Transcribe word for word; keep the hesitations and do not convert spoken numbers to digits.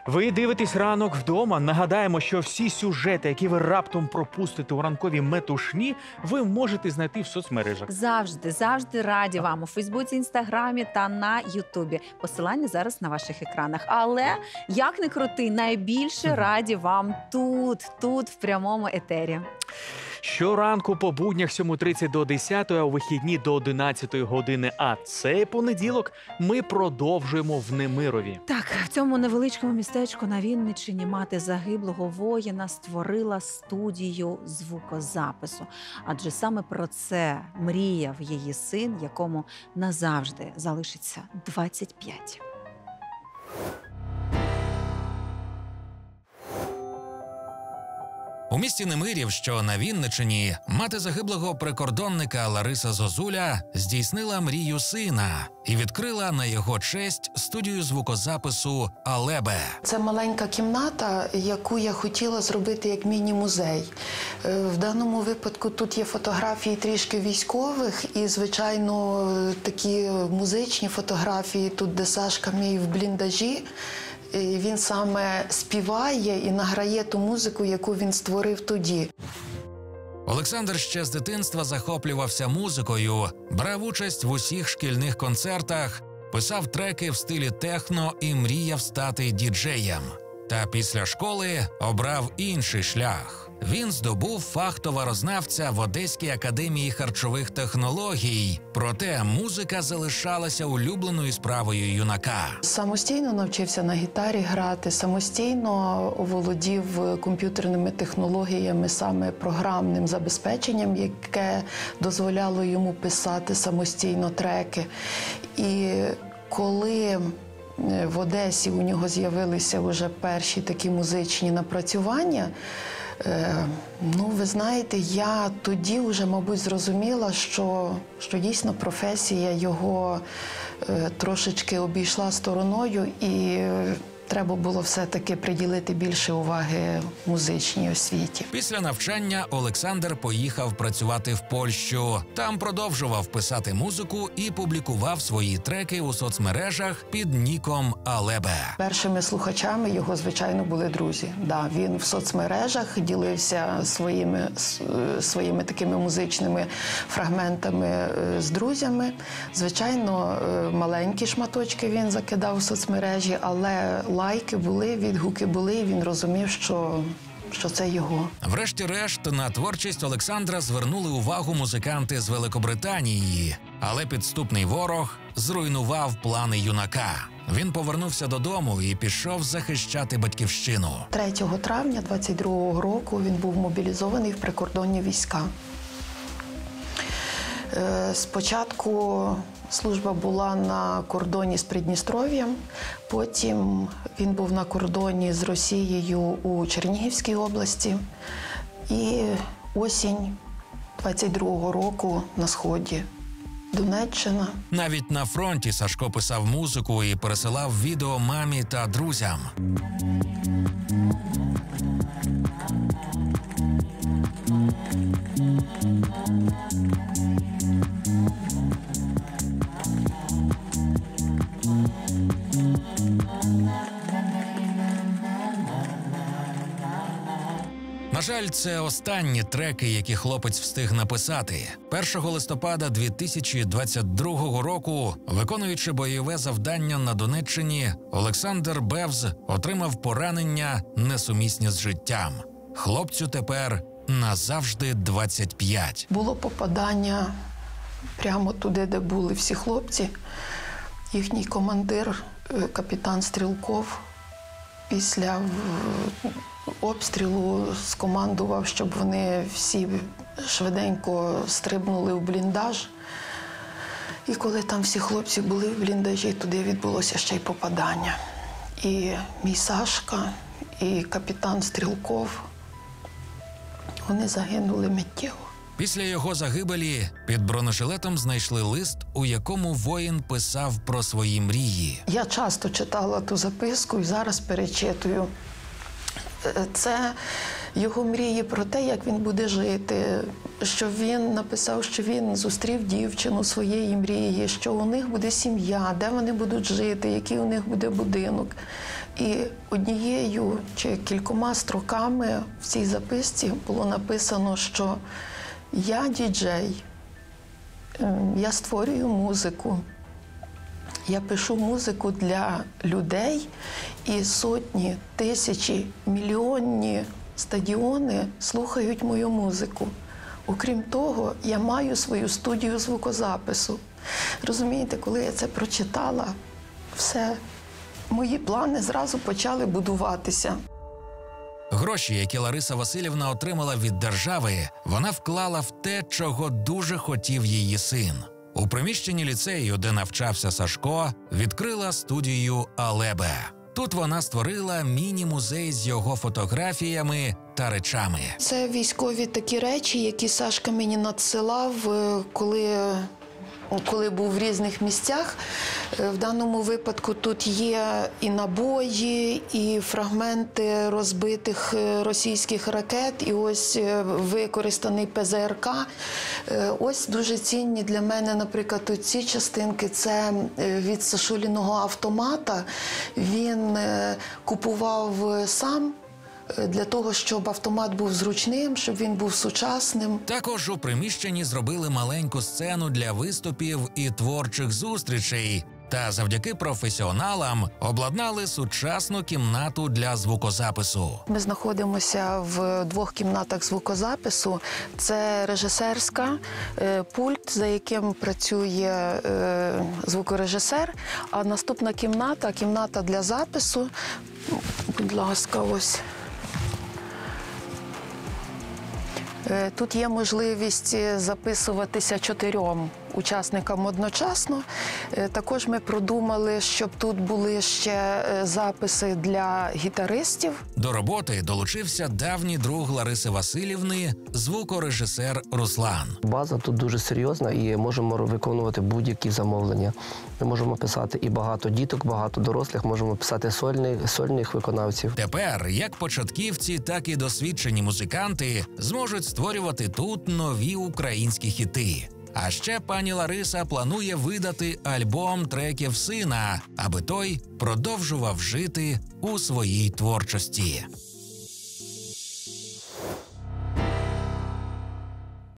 Ви дивитесь «Ранок вдома». Нагадаємо, що всі сюжети, які ви раптом пропустите у ранковій метушні, ви можете знайти в соцмережах. Завжди, завжди раді вам у Фейсбуці, Інстаграмі та на Ютубі. Посилання зараз на ваших екранах. Але, як не крути, найбільше раді вам тут, тут, в прямому етері. Щоранку по буднях сьома тридцять до десятої, а у вихідні до одинадцятої години. А цей понеділок ми продовжуємо в Немирові. Так, в цьому невеличкому містечку на Вінниччині мати загиблого воїна створила студію звукозапису. Адже саме про це мріяв її син, якому назавжди залишиться двадцять п'ять. У місті Немирів, що на Вінниччині, мати загиблого прикордонника Лариса Зозуля здійснила мрію сина і відкрила на його честь студію звукозапису «Алебе». Це маленька кімната, яку я хотіла зробити як міні-музей. В даному випадку тут є фотографії трішки військових і, звичайно, такі музичні фотографії, тут де Сашка мій в бліндажі. Він саме співає і награє ту музику, яку він створив тоді. Олександр ще з дитинства захоплювався музикою, брав участь в усіх шкільних концертах, писав треки в стилі техно і мріяв стати діджеєм. Та після школи обрав інший шлях. Він здобув фах товарознавця в Одеській академії харчових технологій. Проте музика залишалася улюбленою справою юнака. Самостійно навчився на гітарі грати, самостійно оволодів комп'ютерними технологіями, саме програмним забезпеченням, яке дозволяло йому писати самостійно треки. І коли в Одесі у нього з'явилися вже перші такі музичні напрацювання, ну, ви знаєте, я тоді вже, мабуть, зрозуміла, що, що дійсно професія його е, трошечки обійшла стороною і треба було все-таки приділити більше уваги музичній освіті. Після навчання Олександр поїхав працювати в Польщу. Там продовжував писати музику і публікував свої треки у соцмережах під ніком «Алебе». Першими слухачами його, звичайно, були друзі. Да, він в соцмережах ділився своїми, своїми такими музичними фрагментами з друзями. Звичайно, маленькі шматочки він закидав у соцмережі, але лайки були, відгуки були, і він розумів, що, що це його. Врешті-решт, на творчість Олександра звернули увагу музиканти з Великобританії. Але підступний ворог зруйнував плани юнака. Він повернувся додому і пішов захищати батьківщину. третього травня двадцять другого року він був мобілізований в прикордонні війська. Спочатку служба була на кордоні з Придністров'ям, потім він був на кордоні з Росією у Чернігівській області і осінь двадцять другого року на Сході. Донеччина. Навіть на фронті Сашко писав музику і пересилав відео мамі та друзям. На жаль, це останні треки, які хлопець встиг написати. першого листопада дві тисячі двадцять другого року, виконуючи бойове завдання на Донеччині, Олександр Бевз отримав поранення, несумісні з життям. Хлопцю тепер назавжди двадцять п'ять. Було попадання прямо туди, де були всі хлопці. Їхній командир, капітан Стрілков, після обстрілу скомандував, щоб вони всі швиденько стрибнули в бліндаж. І коли там всі хлопці були в бліндажі, туди відбулося ще й попадання. І мій Сашка, і капітан Стрілков, вони загинули миттєво. Після його загибелі під бронежилетом знайшли лист, у якому воїн писав про свої мрії. Я часто читала ту записку і зараз перечитую. Це його мрії про те, як він буде жити, що він написав, що він зустрів дівчину своєї мрії, що у них буде сім'я, де вони будуть жити, який у них буде будинок. І однією чи кількома строками в цій записці було написано, що я діджей, я створюю музику, я пишу музику для людей, і сотні, тисячі, мільйонні стадіони слухають мою музику. Окрім того, я маю свою студію звукозапису. Розумієте, коли я це прочитала, все, мої плани зразу почали будуватися. Гроші, які Лариса Василівна отримала від держави, вона вклала в те, чого дуже хотів її син. У приміщенні ліцею, де навчався Сашко, відкрила студію «Алебе». Тут вона створила міні-музей з його фотографіями та речами. Це військові такі речі, які Сашка мені надсилав, коли, коли був в різних місцях. В даному випадку тут є і набої, і фрагменти розбитих російських ракет, і ось використаний Пе Зе Ер Ка. Ось дуже цінні для мене, наприклад, ці частинки. Це від Сашуліного автомата. Він купував сам, для того, щоб автомат був зручним, щоб він був сучасним. Також у приміщенні зробили маленьку сцену для виступів і творчих зустрічей. Та завдяки професіоналам обладнали сучасну кімнату для звукозапису. Ми знаходимося в двох кімнатах звукозапису. Це режисерська, пульт, за яким працює звукорежисер. А наступна кімната – кімната для запису. Будь ласка, ось. Тут є можливість записуватися чотирьом учасникам одночасно. Також ми продумали, щоб тут були ще записи для гітаристів. До роботи долучився давній друг Лариси Василівни, звукорежисер Руслан. База тут дуже серйозна і можемо виконувати будь-які замовлення. Ми можемо писати і багато діток, багато дорослих, можемо писати сольних, сольних виконавців. Тепер як початківці, так і досвідчені музиканти зможуть створювати тут нові українські хіти. А ще пані Лариса планує видати альбом треків сина, аби той продовжував жити у своїй творчості.